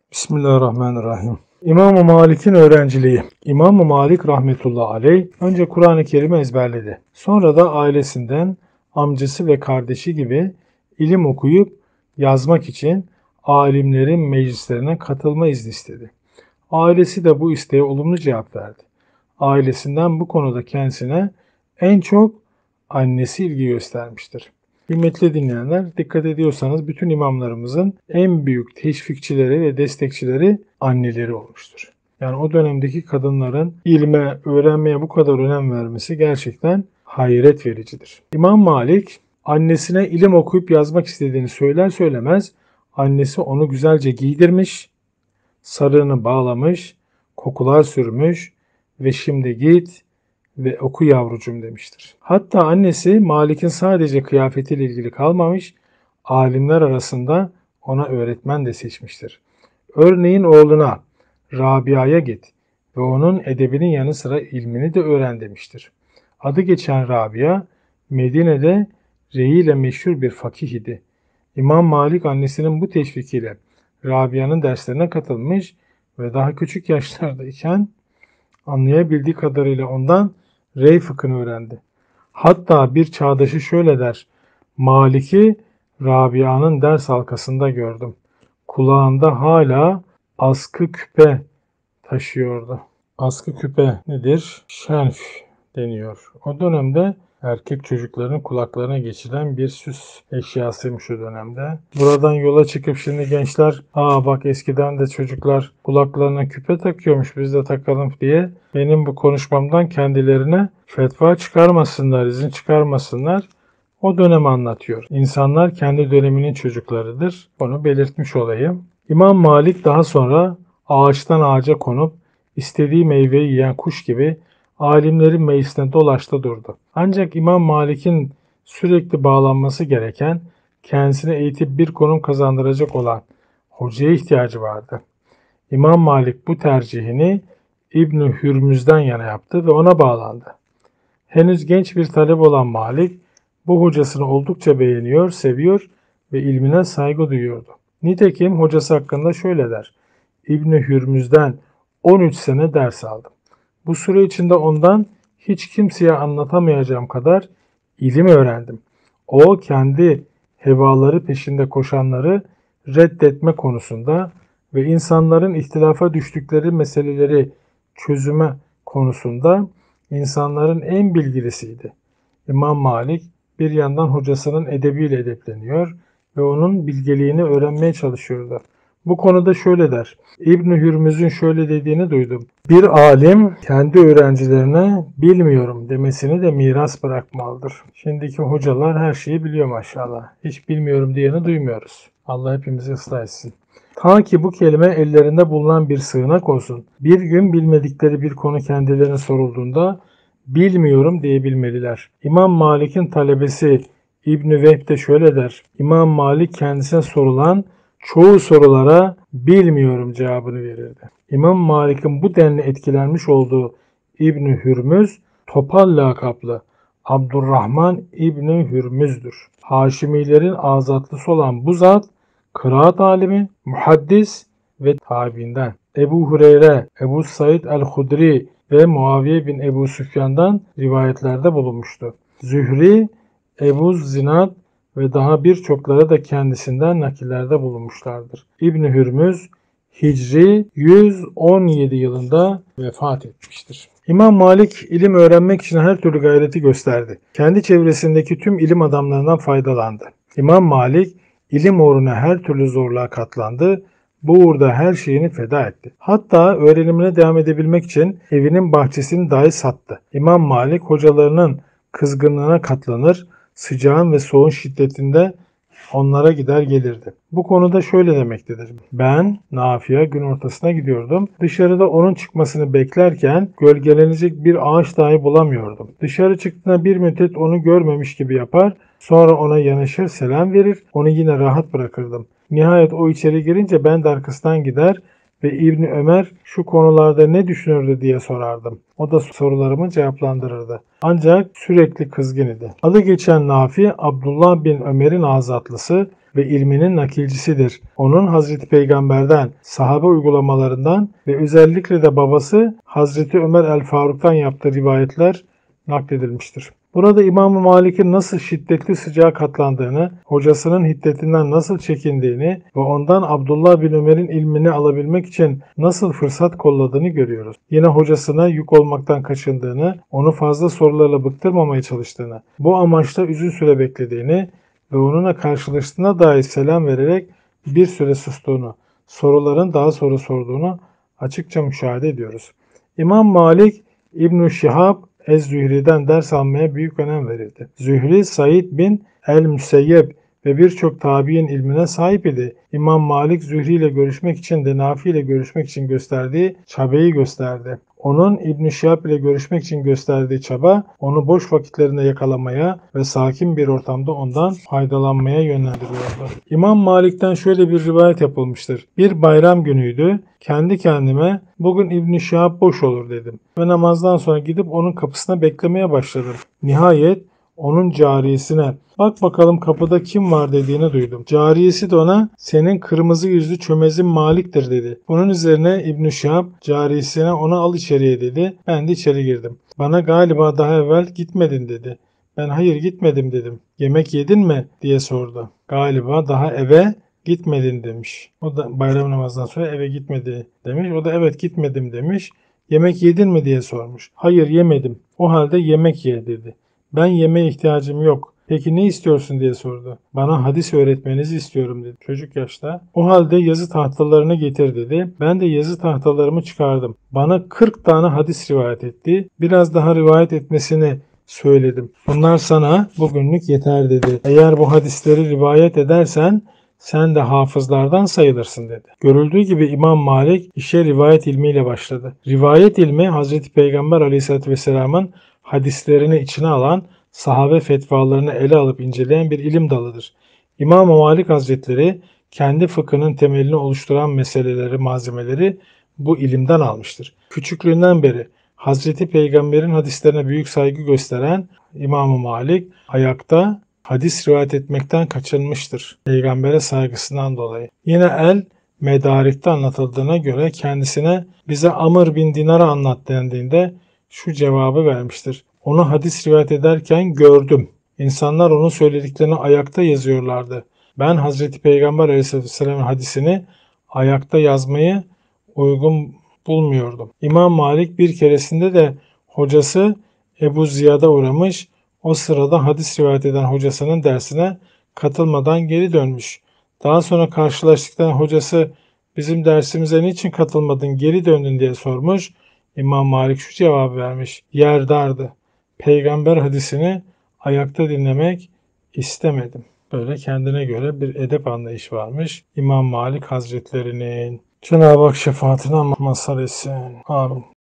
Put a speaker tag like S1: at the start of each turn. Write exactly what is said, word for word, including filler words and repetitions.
S1: Bismillahirrahmanirrahim. İmam-ı Malik'in öğrenciliği. İmam-ı Malik rahmetullahi aleyh önce Kur'an-ı Kerim'i ezberledi. Sonra da ailesinden amcası ve kardeşi gibi ilim okuyup yazmak için alimlerin meclislerine katılma izni istedi. Ailesi de bu isteğe olumlu cevap verdi. Ailesinden bu konuda kendisine en çok annesi ilgi göstermiştir. Kıymetli dinleyenler, dikkat ediyorsanız bütün imamlarımızın en büyük teşvikçileri ve destekçileri anneleri olmuştur. Yani o dönemdeki kadınların ilme, öğrenmeye bu kadar önem vermesi gerçekten hayret vericidir. İmam Malik annesine ilim okuyup yazmak istediğini söyler söylemez annesi onu güzelce giydirmiş, sarığını bağlamış, kokular sürmüş ve şimdi git ve oku yavrucum demiştir. Hatta annesi Malik'in sadece kıyafetiyle ilgili kalmamış, alimler arasında ona öğretmen de seçmiştir. Örneğin oğluna Rabia'ya git ve onun edebinin yanı sıra ilmini de öğren demiştir. Adı geçen Rabia, Medine'de Rey ile meşhur bir fakih idi. İmam Malik annesinin bu teşvikiyle Rabia'nın derslerine katılmış ve daha küçük yaşlardayken anlayabildiği kadarıyla ondan Rey fıkhını öğrendi. Hatta bir çağdaşı şöyle der: Malik'i Rabia'nın ders halkasında gördüm. Kulağında hala askı küpe taşıyordu. Askı küpe nedir? Şenf deniyor. O dönemde erkek çocukların kulaklarına geçiren bir süs eşyasıymış o dönemde. Buradan yola çıkıp şimdi gençler, aa bak eskiden de çocuklar kulaklarına küpe takıyormuş, biz de takalım diye benim bu konuşmamdan kendilerine fetva çıkarmasınlar, izin çıkarmasınlar. O dönemi anlatıyor. İnsanlar kendi döneminin çocuklarıdır. Onu belirtmiş olayım. İmam Malik daha sonra ağaçtan ağaca konup istediği meyveyi yiyen kuş gibi alimlerin meclisine dolaştı durdu. Ancak İmam Malik'in sürekli bağlanması gereken, kendisine eğitip bir konum kazandıracak olan hocaya ihtiyacı vardı. İmam Malik bu tercihini İbn-i Hürmüz'den yana yaptı ve ona bağlandı. Henüz genç bir talep olan Malik, bu hocasını oldukça beğeniyor, seviyor ve ilmine saygı duyuyordu. Nitekim hocası hakkında şöyle der: İbn-i Hürmüz'den on üç sene ders aldım. Bu süre içinde ondan hiç kimseye anlatamayacağım kadar ilim öğrendim. O kendi hevaları peşinde koşanları reddetme konusunda ve insanların ihtilafa düştükleri meseleleri çözüme konusunda insanların en bilgilisiydi. İmam Malik bir yandan hocasının edebiyle edepleniyor ve onun bilgeliğini öğrenmeye çalışıyordu. Bu konuda şöyle der: İbn-i Hürmüz'ün şöyle dediğini duydum. Bir alim kendi öğrencilerine bilmiyorum demesini de miras bırakmalıdır. Şimdiki hocalar her şeyi biliyor maşallah. Hiç bilmiyorum diyeni duymuyoruz. Allah hepimizi ıslah etsin. Ta ki bu kelime ellerinde bulunan bir sığınak olsun. Bir gün bilmedikleri bir konu kendilerine sorulduğunda bilmiyorum diyebilmeliler. İmam Malik'in talebesi İbn-i Vehb de şöyle der: İmam Malik kendisine sorulan çoğu sorulara bilmiyorum cevabını verirdi. İmam Malik'in bu denli etkilenmiş olduğu İbn-i Hürmüz, Topal lakaplı Abdurrahman İbn-i Hürmüz'dür. Haşimilerin azatlısı olan bu zat, kıraat alimi, muhaddis ve tabiinden. Ebu Hureyre, Ebu Said el-Hudri ve Muaviye bin Ebu Süfyan'dan rivayetlerde bulunmuştu. Zühri, Ebu Zinad ve daha birçokları da kendisinden nakillerde bulunmuşlardır. İbn-i Hürmüz Hicri yüz on yedi yılında vefat etmiştir. İmam Malik ilim öğrenmek için her türlü gayreti gösterdi. Kendi çevresindeki tüm ilim adamlarından faydalandı. İmam Malik ilim uğruna her türlü zorluğa katlandı. Bu uğurda her şeyini feda etti. Hatta öğrenimine devam edebilmek için evinin bahçesini dahi sattı. İmam Malik hocalarının kızgınlığına katlanır, sıcağın ve soğuğun şiddetinde onlara gider gelirdi. Bu konuda şöyle demektedir: ben Nafi'ye gün ortasına gidiyordum. Dışarıda onun çıkmasını beklerken gölgelenecek bir ağaç dahi bulamıyordum. Dışarı çıktığında bir müddet onu görmemiş gibi yapar, sonra ona yanaşır, selam verir, onu yine rahat bırakırdım. Nihayet o içeri girince ben de arkasından gider ve İbni Ömer şu konularda ne düşünürdü diye sorardım. O da sorularımı cevaplandırırdı. Ancak sürekli kızgın idi. Adı geçen Nafi, Abdullah bin Ömer'in azatlısı ve ilminin nakilcisidir. Onun Hazreti Peygamber'den, sahabe uygulamalarından ve özellikle de babası Hazreti Ömer el-Faruk'tan yaptığı rivayetler nakledilmiştir. Burada İmam-ı Malik'in nasıl şiddetli sıcağa katlandığını, hocasının hiddetinden nasıl çekindiğini ve ondan Abdullah bin Ömer'in ilmini alabilmek için nasıl fırsat kolladığını görüyoruz. Yine hocasına yük olmaktan kaçındığını, onu fazla sorularla bıktırmamaya çalıştığını, bu amaçla uzun süre beklediğini ve onunla karşılaştığına dair selam vererek bir süre sustuğunu, soruların daha sonra sorduğunu açıkça müşahede ediyoruz. İmam Malik, İbn-i Şihab Ez-Zühri'den ders almaya büyük önem verirdi. Zühri, Said bin el-Müseyyeb ve birçok tabi'in ilmine sahip idi. İmam Malik, Zühri ile görüşmek için de Nafi ile görüşmek için gösterdiği çabayı gösterdi. Onun İbn-i Şihab ile görüşmek için gösterdiği çaba, onu boş vakitlerinde yakalamaya ve sakin bir ortamda ondan faydalanmaya yönlendiriyordu. İmam Malik'ten şöyle bir rivayet yapılmıştır. Bir bayram günüydü. Kendi kendime bugün İbn-i Şihab boş olur dedim. Ve namazdan sonra gidip onun kapısına beklemeye başladım. Nihayet onun cariyesine bak bakalım kapıda kim var dediğini duydum. Cariyesi de ona senin kırmızı yüzlü çömezin Malik'tir dedi. Bunun üzerine İbn-i Şihab cariyesine onu al içeriye dedi. Ben de içeri girdim. Bana galiba daha evvel gitmedin dedi. Ben hayır gitmedim dedim. Yemek yedin mi diye sordu. Galiba daha eve gitmedin demiş. O da bayram namazından sonra eve gitmedi demiş. O da evet gitmedim demiş. Yemek yedin mi diye sormuş. Hayır yemedim. O halde yemek ye dedi. Ben yemeğe ihtiyacım yok. Peki ne istiyorsun diye sordu. Bana hadis öğretmenizi istiyorum dedi. Çocuk yaşta. O halde yazı tahtalarını getir dedi. Ben de yazı tahtalarımı çıkardım. Bana kırk tane hadis rivayet etti. Biraz daha rivayet etmesini söyledim. Bunlar sana bugünlük yeter dedi. Eğer bu hadisleri rivayet edersen sen de hafızlardan sayılırsın dedi. Görüldüğü gibi İmam Malik işe rivayet ilmiyle başladı. Rivayet ilmi Hazreti Peygamber Aleyhisselatü Vesselam'ın hadislerini içine alan, sahabe fetvalarını ele alıp inceleyen bir ilim dalıdır. İmam-ı Malik Hazretleri kendi fıkhının temelini oluşturan meseleleri, malzemeleri bu ilimden almıştır. Küçüklüğünden beri Hazreti Peygamber'in hadislerine büyük saygı gösteren İmam-ı Malik ayakta hadis rivayet etmekten kaçınmıştır. Peygamber'e saygısından dolayı. Yine El Medarik'te anlatıldığına göre kendisine bize Amr bin Dinar'ı anlat dendiğinde şu cevabı vermiştir. Onu hadis rivayet ederken gördüm. İnsanlar onun söylediklerini ayakta yazıyorlardı. Ben Hazreti Peygamber Aleyhisselam'ın hadisini ayakta yazmayı uygun bulmuyordum. İmam Malik bir keresinde de hocası Ebu Ziyad'a uğramış. O sırada hadis rivayet eden hocasının dersine katılmadan geri dönmüş. Daha sonra karşılaştıktan hocası bizim dersimize niçin katılmadın geri döndün diye sormuş. İmam Malik şu cevabı vermiş. Yer dardı. Peygamber hadisini ayakta dinlemek istemedim. Böyle kendine göre bir edep anlayışı varmış. İmam Malik Hazretlerinin. Cenab-ı Hak şefaatine mazhar etsin. Amin.